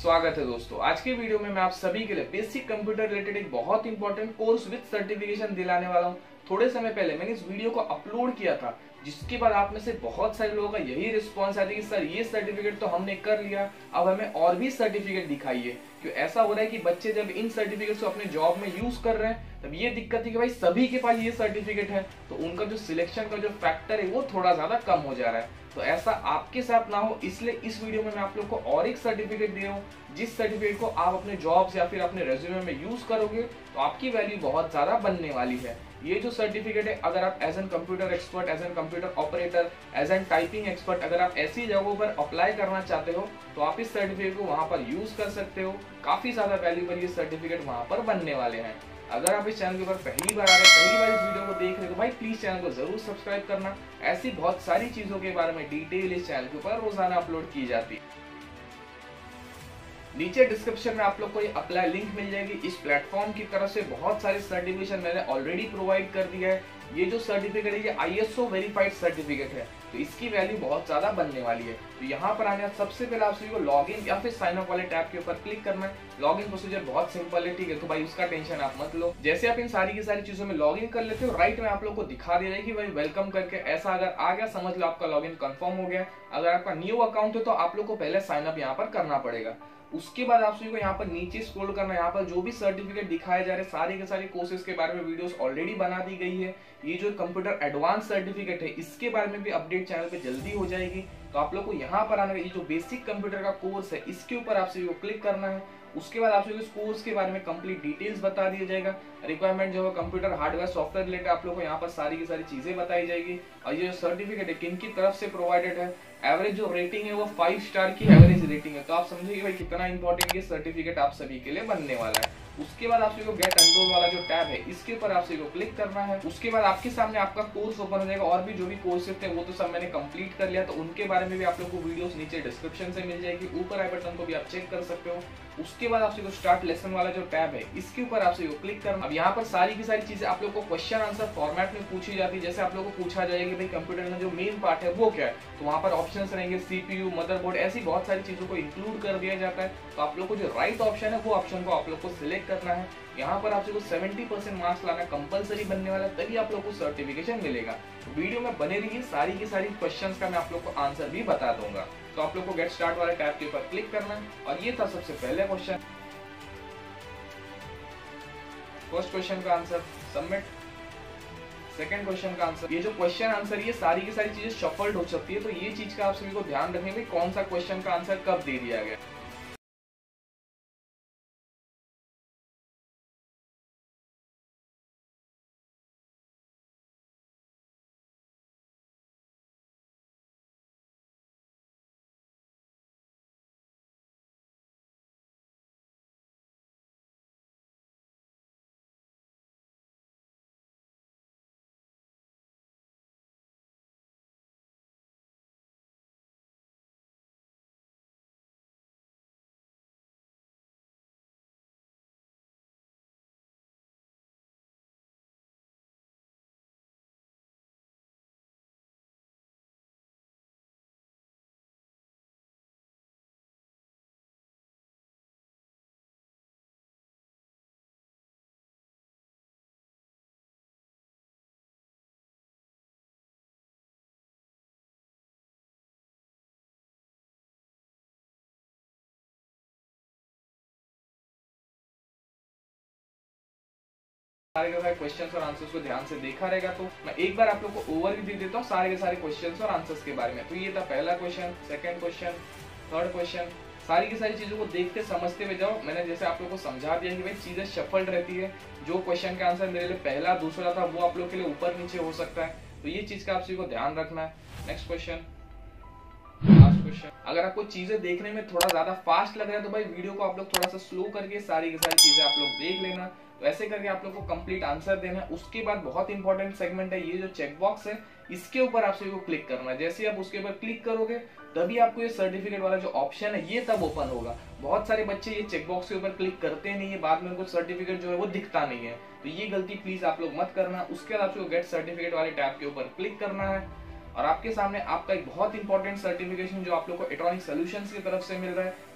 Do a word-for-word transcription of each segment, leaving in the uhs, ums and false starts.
स्वागत है दोस्तों। आज के वीडियो में मैं आप सभी के लिए बेसिक कंप्यूटर रिलेटेड एक बहुत इंपॉर्टेंट कोर्स विद सर्टिफिकेशन दिलाने वाला हूं। थोड़े समय पहले मैंने इस वीडियो को अपलोड किया था, जिसके बाद आप में से बहुत सारे लोगों का यही रिस्पॉन्स आया था कि सर ये सर्टिफिकेट तो हमने कर लिया, अब हमें और भी सर्टिफिकेट दिखाइए। क्यों ऐसा हो रहा है कि बच्चे जब इन सर्टिफिकेट्स को अपने जॉब में यूज कर रहे हैं तब ये दिक्कत है कि भाई सभी के पास ये सर्टिफिकेट है, तो उनका जो सिलेक्शन का जो फैक्टर है वो थोड़ा ज्यादा कम हो जा रहा है। तो ऐसा आपके साथ ना हो, इसलिए इस वीडियो में मैं आप लोग को और एक सर्टिफिकेट दे रहा हूँ, जिस सर्टिफिकेट को आप अपने जॉब्स या फिर अपने रेज्यूमे में यूज करोगे तो आपकी वैल्यू बहुत ज्यादा बनने वाली है। ये जो सर्टिफिकेट है, अगर आप as an computer expert, as an computer operator, as an typing expert, अगर आप ऐसी जगहों पर अप्लाई करना चाहते हो तो आप इस सर्टिफिकेट को वहां पर यूज कर सकते हो। काफी ज्यादा वैल्यूबल ये सर्टिफिकेट वहां पर बनने वाले हैं। अगर आप इस चैनल के ऊपर पहली बार आ रहे हैं, पहली बार इस वीडियो को देख रहे हो तो भाई प्लीज चैनल को जरूर सब्सक्राइब करना। ऐसी बहुत सारी चीजों के बारे में डिटेल इस चैनल के ऊपर रोजाना अपलोड की जाती है। नीचे डिस्क्रिप्शन में आप लोग को ये अप्लाई लिंक मिल जाएगी। इस प्लेटफॉर्म की तरफ से बहुत सारे सर्टिफिकेशन मैंने ऑलरेडी प्रोवाइड कर दिया है। ये जो सर्टिफिकेट है ये I S O verified certificate है, तो इसकी वैल्यू बहुत ज्यादा बनने वाली है। तो यहाँ पर आने सबसे पहले आप सभी को लॉग इन या फिर साइन अप वाले टैब के ऊपर क्लिक करना है। लॉग इन प्रोसीजर बहुत सिंपल है, ठीक है, तो भाई उसका टेंशन आप मत लो। जैसे आप इन सारी की सारी चीजों में लॉग इन कर लेते हो, राइट में आप लोग को दिखा दिया जाएगी भाई वेलकम करके। ऐसा अगर आ गया समझ लो आपका लॉग इन कन्फर्म हो गया। अगर आपका न्यू अकाउंट है तो आप लोग को पहले साइन अप यहाँ पर करना पड़ेगा। उसके बाद आप सभी को यहाँ पर नीचे स्क्रॉल करना है। यहाँ पर जो भी सर्टिफिकेट दिखाए जा रहे हैं सारे के सारे कोर्सेज के बारे में वीडियोस ऑलरेडी बना दी गई है। ये जो कंप्यूटर एडवांस सर्टिफिकेट है इसके बारे में भी अपडेट चैनल पे जल्दी हो जाएगी। तो आप लोग को यहाँ पर आना है, ये जो बेसिक कंप्यूटर का कोर्स है इसके ऊपर आप सभी को क्लिक करना है। उसके बाद आप सभी को इस कोर्स के बारे में कंप्लीट डिटेल्स बता दिया जाएगा। रिक्वायरमेंट जो है कंप्यूटर हार्डवेयर सॉफ्टवेयर रिलेटेड आप लोग को यहाँ पर सारी की सारी चीजें बताई जाएगी। और ये जो सर्टिफिकेट है किन की तरफ से प्रोवाइडेड है, एवरेज जो रेटिंग है वो फाइव स्टार की एवरेज रेटिंग है। तो आप समझिए भाई कितना इंपॉर्टेंट ये सर्टिफिकेट आप सभी के लिए बनने वाला है। उसके बाद आप सभी को गेट एनरोल वाला जो टैब है इसके ऊपर आप सभी को क्लिक करना है। उसके बाद आपके सामने आपका कोर्स ओपन हो जाएगा। और भी जो भी कोर्सेज थे वो तो सब मैंने कंप्लीट कर लिया, तो उनके बारे में भी आप लोग को वीडियोस नीचे डिस्क्रिप्शन से मिल जाएगी। ऊपर आई बटन को भी आप चेक कर सकते हो। उसके बाद आप सभी को स्टार्ट लेसन वाला जो टैब है इसके ऊपर आप सभी को क्लिक करना। अब यहाँ पर सारी की सारी चीजें आप लोग को क्वेश्चन आंसर फॉर्मेट में पूछी जाती है। जैसे आप लोग को पूछा जाएगा भाई कंप्यूटर में जो मेन पार्ट है वो क्या है, तो वहाँ पर ऑप्शन रहेंगे सीपीयू, मदरबोर्ड, ऐसी बहुत सारी चीजों को इंक्लूड कर दिया जाता है। तो आप लोग को जो राइट ऑप्शन है वो ऑप्शन को आप लोग को सिलेक्ट करना है। यहाँ पर आप सभी को सेवेंटी परसेंट मार्क्स लाना कंपलसरी बनने वाला है, तभी आप लोग को सर्टिफिकेशन मिलेगा। तो वीडियो में बने रहिए, सारी की सारी क्वेश्चंस का मैं आप लोग को आंसर भी बता दूंगा। तो आप लोग को गेट स्टार्ट वाले टैब के ऊपर क्लिक करना है। और ये था सबसे पहले क्वेश्चन। फर्स्ट क्वेश्चन का आंसर सबमिट। सेकंड क्वेश्चन का आंसर। ये जो क्वेश्चन आंसर ये सारी की सारी चीजें शफल्ड हो सकती है, तो ये चीज का आप सभी को ध्यान रखने में कौन सा क्वेश्चन का आंसर कब दे दिया गया। सारे के सारे क्वेश्चंस और आंसर्स को ध्यान से देखा रहेगा। तो मैं एक बार आप लोग को ओवरव्यू दे देता हूँ सारे के सारे क्वेश्चंस और आंसर्स के बारे में। तो ये था पहला question, second question, third question. सारी की सारी चीजों को देखते समझते हुए जाओ। मैंने जैसे आप लोग को समझा दिया कि भाई चीजें शफल्ड रहती है। जो क्वेश्चन का आंसर मेरे लिए पहला दूसरा था वो आप लोग के लिए ऊपर नीचे हो सकता है, तो ये चीज का आप सभी को ध्यान रखना है। Next question, last question. अगर आपको चीजें देखने में थोड़ा ज्यादा फास्ट लग रहा है तो भाई वीडियो को आप लोग थोड़ा सा स्लो करके सारी की सारी चीजें आप लोग देख लेना। तो ऐसे करके आप लोग को कंप्लीट आंसर देना है। उसके बाद बहुत इंपॉर्टेंट सेगमेंट है, ये जो चेक बॉक्स है इसके ऊपर आप सभी को क्लिक करना है। जैसे आप उसके ऊपर क्लिक करोगे तभी आपको ये सर्टिफिकेट वाला जो ऑप्शन है ये तब ओपन होगा। बहुत सारे बच्चे ये चेक बॉक्स के ऊपर क्लिक करते नहीं है, बाद में उनको सर्टिफिकेट जो है वो दिखता नहीं है, तो ये गलती प्लीज आप लोग मत करना। उसके बाद आपको गेट सर्टिफिकेट वाले टैब के ऊपर क्लिक करना है। और आपके सामने आपका एक बहुत इंपॉर्टेंट सर्टिफिकेशन जो आप लोग को इलेक्ट्रॉनिक सॉल्यूशंस की तरफ से मिल रहा है,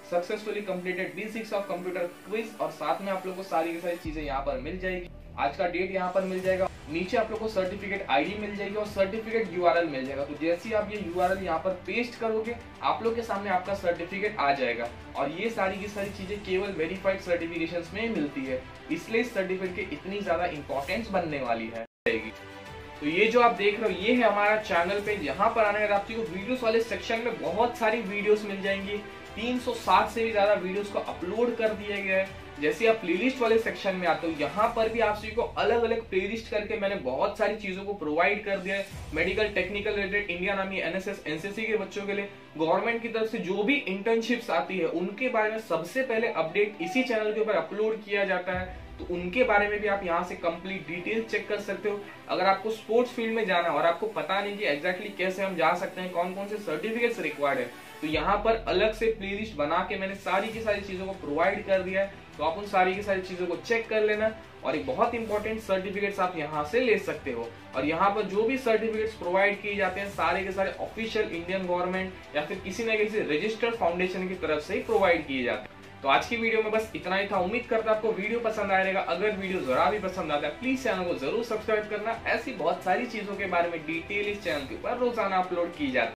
successfully completed basics of computer quiz, और साथ में आप लोग को सारी की सारी चीजें यहाँ पर मिल जाएगी। आज का डेट यहाँ पर मिल जाएगा, नीचे आप लोग को सर्टिफिकेट आईडी मिल जाएगी और सर्टिफिकेट यूआरएल मिल जाएगा। तो जैसे ही आप ये यूआरएल यहाँ पर पेस्ट करोगे, आप लोग के सामने आपका सर्टिफिकेट आ जाएगा। और ये सारी की सारी चीजें केवल वेरीफाइड सर्टिफिकेशंस में मिलती है, इसलिए इस सर्टिफिकेट की इतनी ज्यादा इंपॉर्टेंस बनने वाली है। तो ये जो आप देख रहे हो ये है हमारा चैनल पेज। यहाँ पर आने के बाद आपको वीडियोस वाले सेक्शन में बहुत सारी वीडियोस मिल जाएंगी। तीन सौ साठ से भी ज्यादा वीडियोस को अपलोड कर दिया गया है। जैसे आप प्लेलिस्ट वाले सेक्शन में आते हो, यहाँ पर भी आप सभी को अलग अलग प्लेलिस्ट करके मैंने बहुत सारी चीजों को प्रोवाइड कर दिया है। Medical, technical related, Indian army, NSS, NCC के बच्चों के लिए गवर्नमेंट की तरफ से जो भी इंटर्नशिप्स आती है उनके बारे में सबसे पहले अपडेट इसी चैनल के ऊपर अपलोड किया जाता है। तो उनके बारे में भी आप यहाँ से कंप्लीट डिटेल चेक कर सकते हो। अगर आपको स्पोर्ट्स फील्ड में जाना है और आपको पता नहीं कि एग्जैक्टली कैसे हम जा सकते हैं, कौन कौन से सर्टिफिकेट्स रिक्वायर्ड है, तो यहाँ पर अलग से प्लेलिस्ट बना के मैंने सारी की सारी चीजों को प्रोवाइड कर दिया है। तो आप उन सारी की सारी चीजों को चेक कर लेना और एक बहुत इंपॉर्टेंट सर्टिफिकेट्स आप यहाँ से ले सकते हो। और यहाँ पर जो भी सर्टिफिकेट्स प्रोवाइड किए जाते हैं सारे के सारे ऑफिशियल इंडियन गवर्नमेंट या फिर किसी न किसी रजिस्टर्ड फाउंडेशन की तरफ से ही प्रोवाइड किए जाते हैं। तो आज की वीडियो में बस इतना ही था। उम्मीद करता आपको वीडियो पसंद आएगा। अगर वीडियो जरा भी पसंद आता है प्लीज चैनल को जरूर सब्सक्राइब करना। ऐसी बहुत सारी चीजों के बारे में डिटेल इस चैनल के ऊपर रोजाना अपलोड की जाती है।